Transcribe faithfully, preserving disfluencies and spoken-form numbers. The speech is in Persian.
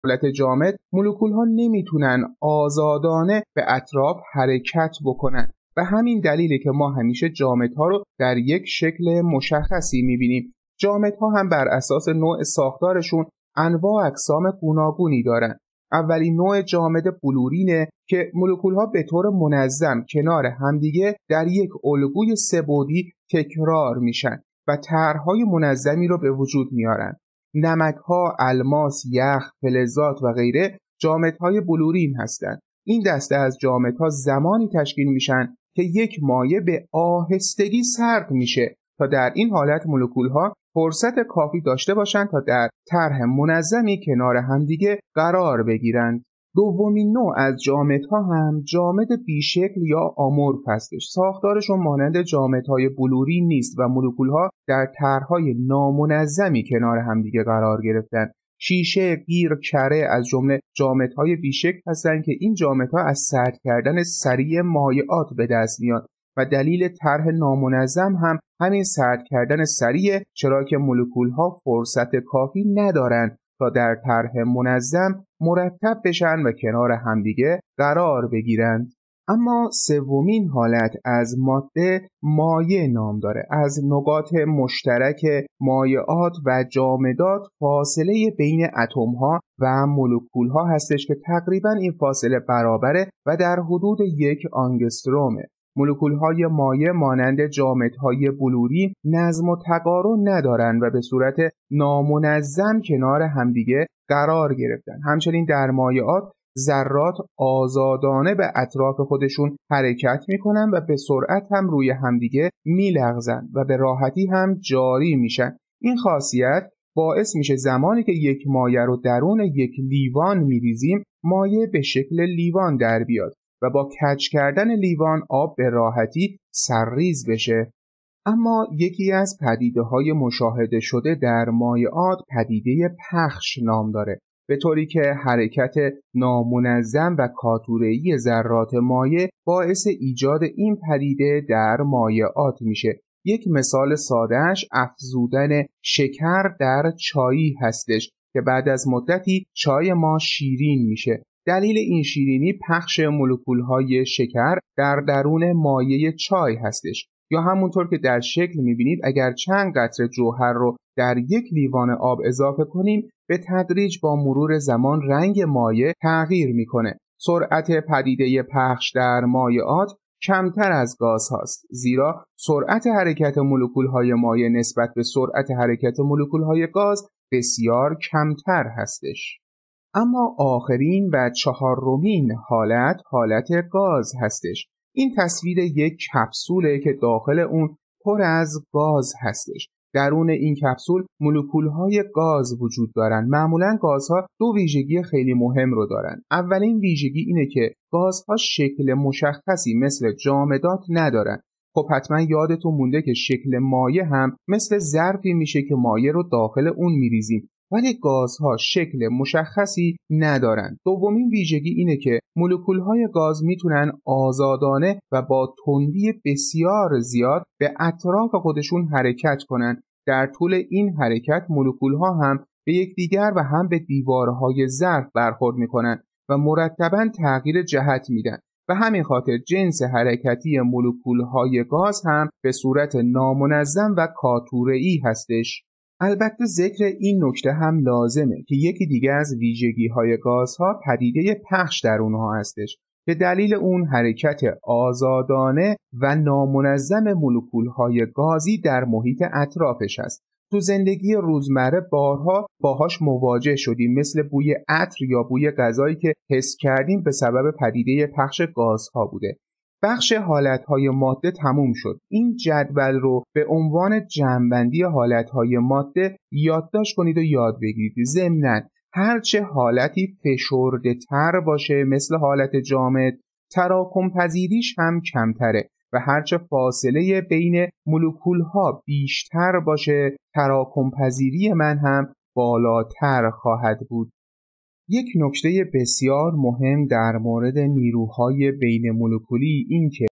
حالت جامد مولکول‌ها نمیتونن آزادانه به اطراف حرکت بکنن و همین دلیله که ما همیشه جامدها رو در یک شکل مشخصی میبینیم. جامدها هم بر اساس نوع ساختارشون انواع اقسام گوناگونی دارن. اولین نوع جامد بلورینه که مولکول‌ها به طور منظم کنار همدیگه در یک الگوی سه‌بعدی تکرار میشن و طرح‌های منظمی رو به وجود میارن. نمک‌ها، الماس، یخ، فلزات و غیره جامدهای بلورین هستند. این دسته از جامدها زمانی تشکیل میشن که یک مایع به آهستگی سرد میشه تا در این حالت مولکول‌ها فرصت کافی داشته باشند تا در طرح منظمی کنار همدیگه قرار بگیرند. دومین نوع از جامدها هم جامد بیشکل یا آمورف هستش. ساختارشون مانند جامدهای بلورین نیست و مولکول‌ها در طرح‌های نامنظمی کنار همدیگه قرار گرفتن. شیشه، گیر، کره از جمله جامدهای بیشکل هستند که این جامدها از سرد کردن سریع مایعات به دست میاد و دلیل طرح نامنظم هم همین سرد کردن سریع، چرا که مولکول‌ها فرصت کافی ندارن تا در طرح منظم مرتب بشن و کنار همدیگه قرار بگیرند. اما سومین حالت از ماده مایع نام داره. از نقاط مشترک مایعات و جامدات فاصله بین اتم‌ها و مولکول‌ها هستش که تقریباً این فاصله برابره و در حدود یک آنگسترومه. مولکول‌های مایع مانند جامدهای بلورین نظم و تقارن ندارن و به صورت نامنظم کنار همدیگه قرار گرفتن. همچنین در مایعات ذرات آزادانه به اطراف خودشون حرکت میکنن و به سرعت هم روی همدیگه میلغزن و به راحتی هم جاری میشن. این خاصیت باعث میشه زمانی که یک مایع رو درون یک لیوان میریزیم مایع به شکل لیوان در بیاد و با کج کردن لیوان آب به راحتی سرریز بشه. اما یکی از پدیده‌های مشاهده شده در مایعات پدیده پخش نام داره، به طوری که حرکت نامنظم و کاتوره‌ای ذرات مایع باعث ایجاد این پدیده در مایعات میشه. یک مثال سادهش افزودن شکر در چایی هستش که بعد از مدتی چای ما شیرین میشه. دلیل این شیرینی پخش مولکول‌های شکر در درون مایع چای هستش. یا همونطور که در شکل می‌بینید اگر چند قطره جوهر رو در یک لیوان آب اضافه کنیم به تدریج با مرور زمان رنگ مایع تغییر می‌کنه. سرعت پدیده پخش در مایعات کمتر از گاز هاست، زیرا سرعت حرکت مولکول‌های مایع نسبت به سرعت حرکت مولکول‌های گاز بسیار کمتر هستش. اما آخرین و چهارمین حالت حالت گاز هستش. این تصویر یک کپسوله که داخل اون پر از گاز هستش. درون این کپسول مولکول‌های گاز وجود دارن. معمولاً گازها دو ویژگی خیلی مهم رو دارن. اولین ویژگی اینه که گازها شکل مشخصی مثل جامدات ندارن. خب حتما یادتون مونده که شکل مایع هم مثل ظرفی میشه که مایع رو داخل اون میریزیم، ولی گازها شکل مشخصی ندارن. دومین ویژگی اینه که مولکول‌های گاز میتونن آزادانه و با تندی بسیار زیاد به اطراف خودشون حرکت کنن. در طول این حرکت مولکول‌ها هم به یکدیگر و هم به دیوارهای ظرف برخورد میکنن و مرتباً تغییر جهت میدن. و همین خاطر جنس حرکتی مولکول‌های گاز هم به صورت نامنظم و کاتوره‌ای هستش. البته ذکر این نکته هم لازمه که یکی دیگه از ویژگی‌های گازها پدیده پخش در اونها هستش. به دلیل اون حرکت آزادانه و نامنظم مولکول‌های گازی در محیط اطرافش هست. تو زندگی روزمره بارها باهاش مواجه شدیم، مثل بوی عطر یا بوی غذایی که حس کردیم به سبب پدیده پخش گازها بوده. بخش حالتهای ماده تموم شد. این جدول رو به عنوان جمع‌بندی حالتهای ماده یادداشت کنید و یاد بگیرید. ضمناً هرچه حالتی فشرده تر باشه مثل حالت جامد، تراکم پذیریش هم کمتره و هرچه فاصله بین مولکول‌ها بیشتر باشه تراکم پذیری من هم بالاتر خواهد بود. یک نکته بسیار مهم در مورد نیروهای بین مولکولی این که